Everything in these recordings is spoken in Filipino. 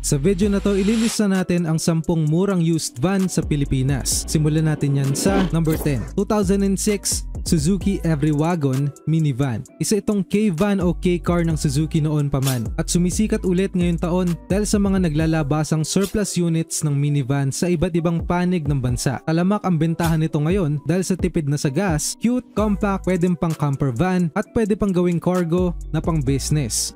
Sa video na to, ililista natin ang 10 murang used van sa Pilipinas. Simulan natin yan sa number 10. 2006 Suzuki Every-Wagon Minivan. Isa itong K-van o K-car ng Suzuki noon pa man at sumisikat ulit ngayong taon dahil sa mga naglalabasang surplus units ng minivan sa iba't ibang panig ng bansa. Talamak ang bentahan nito ngayon dahil sa tipid na sa gas, cute, compact, pwedeng pang camper van at pwede pang gawing cargo na pang business.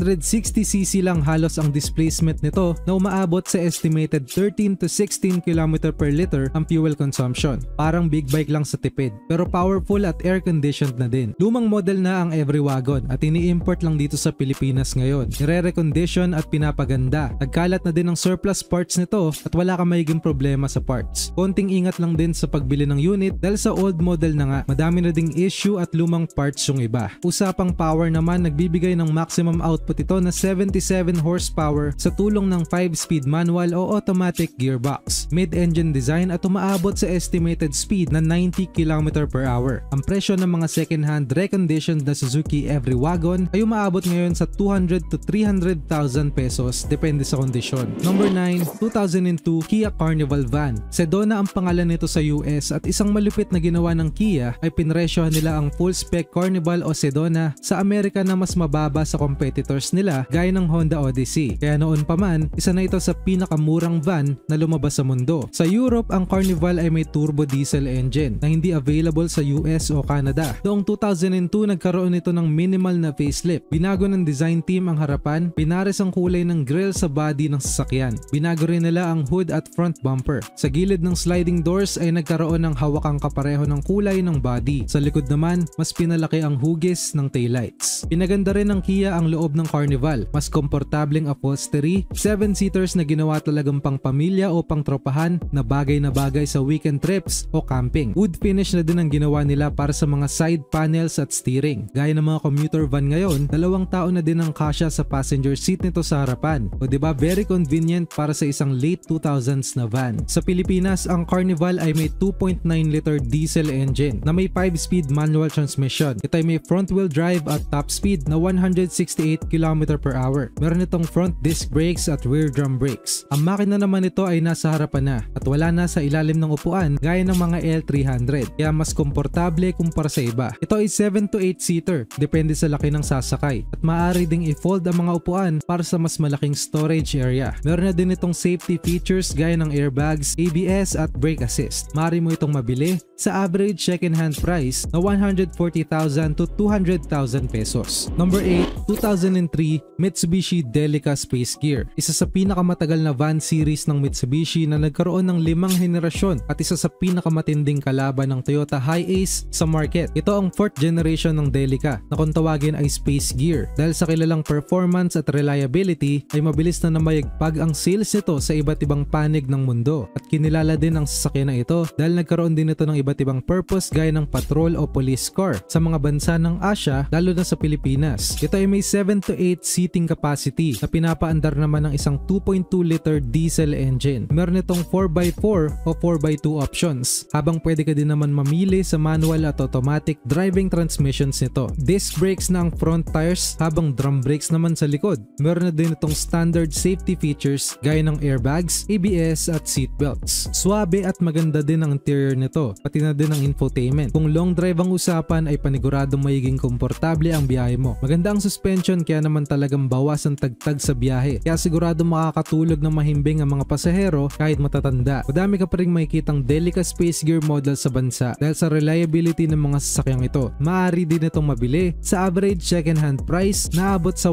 660cc lang halos ang displacement nito na umaabot sa estimated 13 to 16 km per liter ang fuel consumption. Parang big bike lang sa tipid pero powerful at air-conditioned na din. Lumang model na ang Every-Wagon at ini-import lang dito sa Pilipinas ngayon. Nire-recondition at pinapaganda. Nagkalat na din ang surplus parts nito at wala kang magiging problema sa parts. Konting ingat lang din sa pagbili ng unit dahil sa old model na nga, madami na ding issue at lumang parts yung iba. Usapang power naman, nagbibigay ng maximum output ito na 77 horsepower sa tulong ng 5-speed manual o automatic gearbox. Mid-engine design at umaabot sa estimated speed na 90 km per hour. Ang presyo ng mga second-hand reconditioned na Suzuki Every-Wagon ay umaabot ngayon sa 200 to 300,000 pesos depende sa kondisyon. Number 9, 2002 Kia Carnival Van. Sedona ang pangalan nito sa US at isang malupit na ginawa ng Kia ay pinresyohan nila ang full-spec Carnival o Sedona sa Amerika na mas mababa sa competitors nila gaya ng Honda Odyssey. Kaya noon pa man, isa na ito sa pinakamurang van na lumabas sa mundo. Sa Europe, ang Carnival ay may turbo diesel engine na hindi available sa US o Canada. Noong 2002, nagkaroon ito ng minimal na facelift. Binago ng design team ang harapan, pinares ang kulay ng grille sa body ng sasakyan. Binago rin nila ang hood at front bumper. Sa gilid ng sliding doors ay nagkaroon ng hawakang kapareho ng kulay ng body. Sa likod naman, mas pinalaki ang hugis ng taillights. Pinaganda rin ng Kia ang loob ng Carnival. Mas komportableng upholstery, 7-seaters na ginawa talagang pang pamilya o pang tropahan na bagay sa weekend trips o camping. Wood finish na din ang ginawa nila para sa mga side panels at steering. Gaya ng mga commuter van ngayon, 2 tao na din ang kasya sa passenger seat nito sa harapan. O diba, very convenient para sa isang late 2000s na van. Sa Pilipinas, ang Carnival ay may 2.9 liter diesel engine na may 5-speed manual transmission. Ito ay may front wheel drive at top speed na 168 km per hour. Meron itong front disc brakes at rear drum brakes. Ang makina naman ito ay nasa harapan na at wala na sa ilalim ng upuan gaya ng mga L300. Kaya mas komportable kumpara sa iba. Ito ay 7 to 8 seater, depende sa laki ng sasakay. At maaari ding i-fold ang mga upuan para sa mas malaking storage area. Meron na din itong safety features gaya ng airbags, ABS at brake assist. Maaari mo itong mabili sa average second-hand price na 140,000 to 200,000 pesos. Number 8, 2003 Mitsubishi Delica Space Gear. Isa sa pinakamatagal na van series ng Mitsubishi na nagkaroon ng 5 henerasyon at isa sa pinakamatinding kalaban ng Toyota Hi-Ace sa market. Ito ang 4th generation ng Delica na kung tawagin ay Space Gear. Dahil sa kilalang performance at reliability ay mabilis na namayagpag ang sales nito sa iba't ibang panig ng mundo. At kinilala din ang sasakyan na ito dahil nagkaroon din ito ng iba't ibang purpose gaya ng patrol o police car sa mga bansa ng Asia lalo na sa Pilipinas. Ito ay may 7 to 8 seating capacity na pinapaandar naman ng isang 2.2 liter diesel engine. Meron itong 4x4 o 4x2 options habang pwede ka din naman mamili sa manual at automatic driving transmissions nito. Disc brakes na ang front tires habang drum brakes naman sa likod. Meron na din itong standard safety features gaya ng airbags, ABS at seat belts. Suabe at maganda din ang interior nito, pati na din ang infotainment. Kung long drive ang usapan ay paniguradong magiging komportable ang biyahe mo. Maganda ang suspension kaya naman talagang bawas ang tagtag sa biyahe. Kaya sigurado makakatulog ng mahimbing ang mga pasahero kahit matatanda. Madami ka pa rin makikitang Delica Space Gear model sa bansa dahil sa reliability ng mga sasakyang ito. Maaari din itong mabili sa average second-hand price na abot sa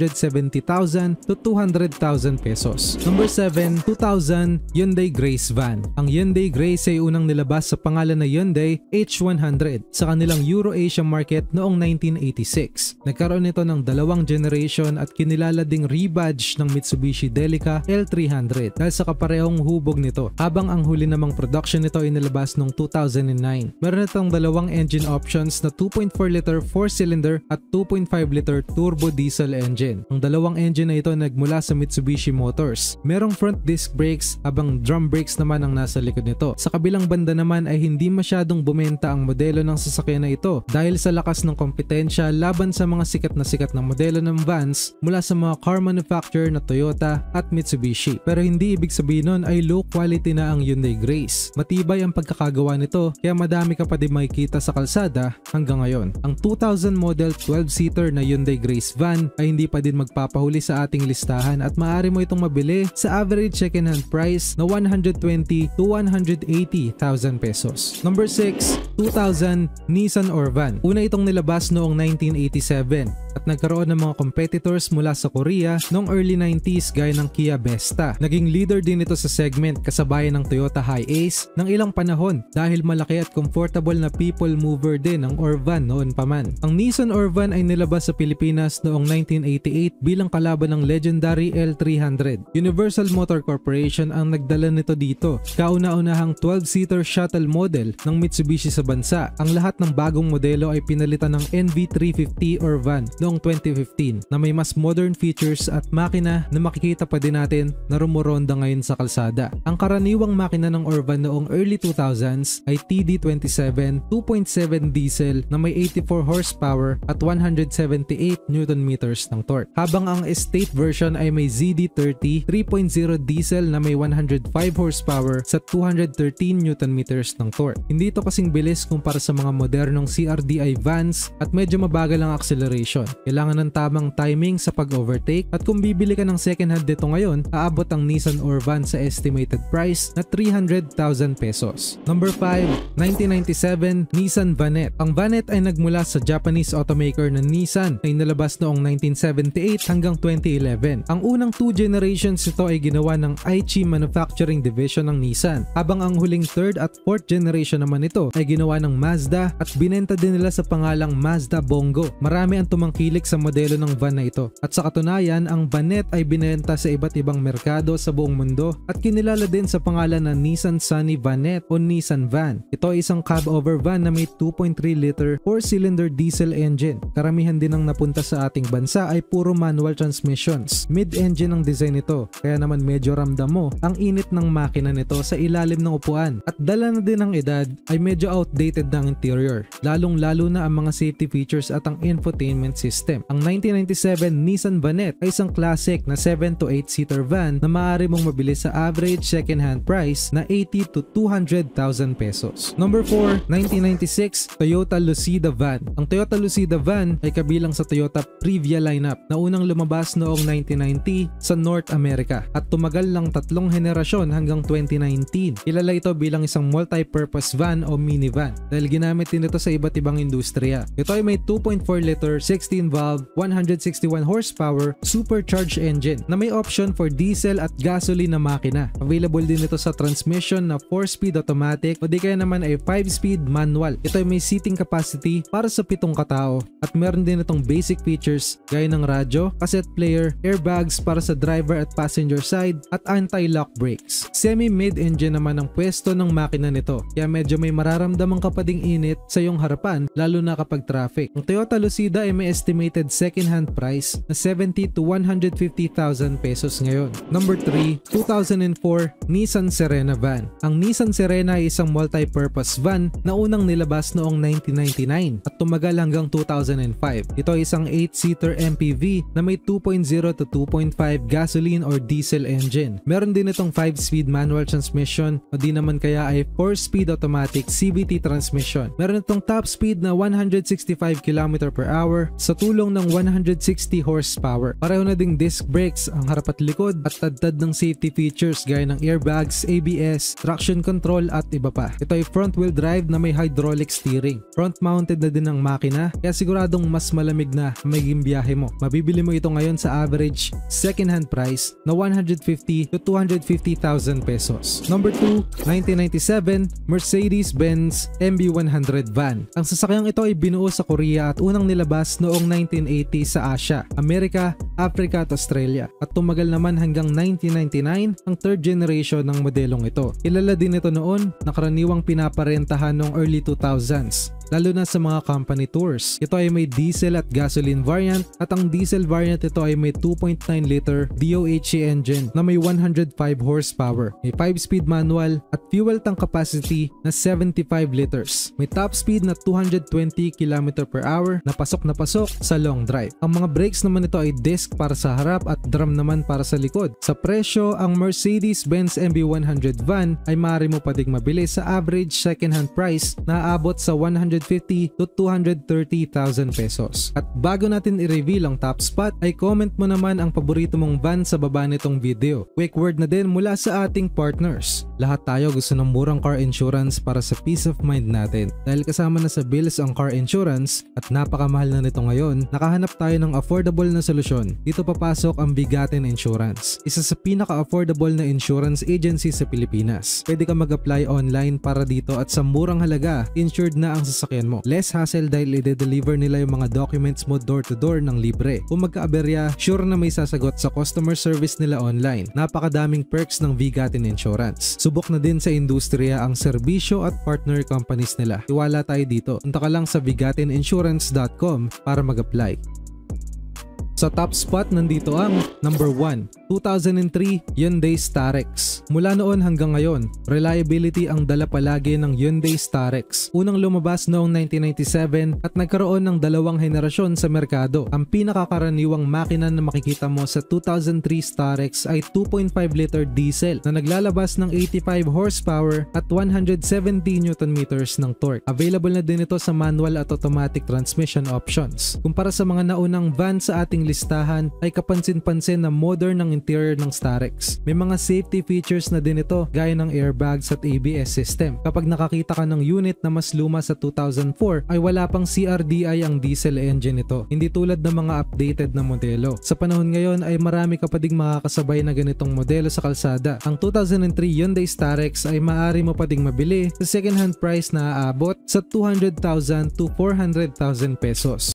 170,000 to 200,000 pesos. Number 7, 2000 Hyundai Grace Van. Ang Hyundai Grace ay unang nilabas sa pangalan na Hyundai H100 sa kanilang Euro-Asia market noong 1986. Nagkaroon ito ng 2 generation at kinilala ding rebadge ng Mitsubishi Delica L300 dahil sa kaparehong hubog nito. Habang ang huli namang production nito ay nilabas noong 2009. Meron itong 2 engine options na 2.4 liter 4-cylinder at 2.5 liter turbo diesel engine. Ang 2 engine na ito nagmula sa Mitsubishi Motors. Merong front disc brakes habang drum brakes naman ang nasa likod nito. Sa kabilang banda naman ay hindi masyadong bumenta ang modelo ng sasakyan na ito dahil sa lakas ng kompetensya laban sa mga sikat na modelo ng vans mula sa mga car manufacturer na Toyota, Toyota at Mitsubishi. Pero hindi ibig sabihin nun ay low quality na ang Hyundai Grace. Matibay ang pagkakagawa nito kaya madami ka pa din makikita sa kalsada hanggang ngayon. Ang 2000 model 12-seater na Hyundai Grace van ay hindi pa din magpapahuli sa ating listahan at maaari mo itong mabili sa average second-hand price na 120 to 180,000 pesos. Number 6, 2000 Nissan Orvan. Una itong nilabas noong 1987 at nagkaroon ng mga competitors mula sa Korea noong early 90s gaya ng Kia Vesta. Naging leader din ito sa segment kasabayan ng Toyota Hiace ng ilang panahon dahil malaki at comfortable na people mover din ang Orvan noon pa man. Ang Nissan Orvan ay nilabas sa Pilipinas noong 1988 bilang kalaban ng legendary L300. Universal Motor Corporation ang nagdala nito dito. Kauna-unahang 12-seater shuttle model ng Mitsubishi sa bansa. Ang lahat ng bagong modelo ay pinalitan ng NV350 Orvan noong 2015 na may mas modern features at makina na makikita pa din natin na rumuronda ngayon sa kalsada. Ang karaniwang makina ng Orvan noong early 2000s ay TD27 2.7 diesel na may 84 horsepower at 178 Nm ng torque. Habang ang estate version ay may ZD30 3.0 diesel na may 105 horsepower sa 213 Nm ng torque. Hindi ito kasing bilis kumpara sa mga modernong CRDI vans at medyo mabagal ang acceleration. Kailangan ng tamang timing sa pag-overtake at kung bibili ka ng second hand dito ngayon, aabot ang Nissan Orvan sa estimated price na 300,000 pesos. Number 5, 1997 Nissan Vanette. Ang Vanette ay nagmula sa Japanese automaker na Nissan ay nalabas noong 1978 hanggang 2011. Ang unang 2 generations ito ay ginawa ng Aichi Manufacturing Division ng Nissan, habang ang huling 3rd at 4th generation naman ito ay ginawa ng Mazda at binenta din nila sa pangalang Mazda Bongo. Marami ang tumangkilik sa modelo ng van na ito at sa katunayan ang Vanette ay binenta sa iba't ibang merkado sa buong mundo at kinilala din sa pangalan na Nissan Sunny Vanette o Nissan Van. Ito ay isang cab-over van na may 2.3 liter 4-cylinder diesel engine. Karamihan din ng napunta sa ating bansa ay puro manual transmissions. Mid-engine ang design nito kaya naman medyo ramdam mo ang init ng makina nito sa ilalim ng upuan at dala na din ng edad ay medyo outdated ng interior, lalong-lalo na ang mga safety features at ang infotainment system. Ang 1997 Nissan Vanette ay isang classic na 7 to 8 seater van na maaari mong mabili sa average second-hand price na 80 to 200,000 pesos. Number 4, 1996 Toyota Lucida Van. Ang Toyota Lucida Van ay kabilang sa Toyota Previa lineup na unang lumabas noong 1990 sa North America at tumagal lang 3 henerasyon hanggang 2019. Kilala ito bilang isang multi-purpose van o minivan dahil ginamit din ito sa iba't ibang industriya. Ito ay may 2.4 liter 16 valve 161 horsepower supercharged engine na may option for diesel at gasoline na makina. Available din ito sa transmission na 4-speed automatic o di kaya naman ay 5-speed manual. Ito ay may seating capacity para sa 7 katao at meron din itong basic features gaya ng radyo, cassette player, airbags para sa driver at passenger side at anti-lock brakes. Semi-mid-engine naman ang pwesto ng makina nito kaya medyo may mararamdamang kapading init sa iyong harapan lalo na kapag traffic. Ang Toyota Lucida ay may estimated second-hand price na 70 to 150,000 pesos ngayon. Number 3, 2004 Nissan Serena Van. Ang Nissan Serena ay isang multi-purpose van na unang nilabas noong 1999 at tumagal hanggang 2005. Ito ay isang 8-seater MPV na may 2.0 to 2.5 gasoline or diesel engine. Meron din itong 5-speed manual transmission o di naman kaya ay 4-speed automatic CVT transmission. Meron itong top speed na 165 km/h sa tulong ng 160 horsepower. Pareho na ding disc brakes ang harap at likod at tadtad ng safety features gaya ng airbags, ABS, traction control at iba pa. Ito ay front-wheel drive na may hydraulic steering. Front-mounted na din ang makina kaya siguradong mas malamig na magiging biyahe mo. Mabibili mo ito ngayon sa average second-hand price na 150 to 250,000 pesos. Number 2, 1997 Mercedes-Benz MB100 van. Ang sasakyang ito ay binuo sa Korea at unang nilabas noong 1980 sa Asia, Amerika, Africa at Australia at tumagal naman hanggang 1999 ang 3rd generation ng modelong ito. Kilala din ito noon na karaniwang pinaparentahan noong early 2000s. lalo na sa mga company tours. Ito ay may diesel at gasoline variant at ang diesel variant ito ay may 2.9 liter DOHC engine na may 105 horsepower, may 5-speed manual at fuel tank capacity na 75 liters. May top speed na 220 km per hour na pasok sa long drive. Ang mga brakes naman ito ay disc para sa harap at drum naman para sa likod. Sa presyo, ang Mercedes-Benz MB100 van ay maaari mo pa ding mabili sa average second-hand price na aabot sa 150 to 230,000 pesos. At bago natin i-reveal ang top spot, ay comment mo naman ang paborito mong van sa baba nitong video. Quick word na din mula sa ating partners. Lahat tayo gusto ng murang car insurance para sa peace of mind natin. Dahil kasama na sa bills ang car insurance at napakamahal na nito ngayon, nakahanap tayo ng affordable na solusyon. Dito papasok ang Bigatin Insurance, isa sa pinaka-affordable na insurance agency sa Pilipinas. Pwede ka mag-apply online para dito at sa murang halaga, insured na ang sasakyan mo. Less hassle dahil i-deliver nila yung mga documents mo door to door ng libre. Kung magka-aberya, sure na may sasagot sa customer service nila online. Napakadaming perks ng Bigatin Insurance. Subok na din sa industriya ang serbisyo at partner companies nila. Tiwala tayo dito. Punta ka lang sa bigatininsurance.com para mag-apply. Sa top spot nandito ang number 1, 2003 Hyundai Starex. Mula noon hanggang ngayon, reliability ang dala palagi ng Hyundai Starex. Unang lumabas noong 1997 at nagkaroon ng dalawang henerasyon sa merkado. Ang pinakakaraniwang makina na makikita mo sa 2003 Starex ay 2.5 liter diesel na naglalabas ng 85 horsepower at 170 Nm ng torque. Available na din ito sa manual at automatic transmission options. Kumpara sa mga naunang van sa ating listahan ay kapansin-pansin na modern ng interior ng Starex. May mga safety features na din ito gaya ng airbags at ABS system. Kapag nakakita ka ng unit na mas luma sa 2004 ay wala pang CRDI ang diesel engine ito. Hindi tulad ng mga updated na modelo. Sa panahon ngayon ay marami ka pa ding makakasabay na ganitong modelo sa kalsada. Ang 2003 Hyundai Starex ay maaari mo pa ding mabili sa second hand price na aabot sa 200,000 to 400,000 pesos.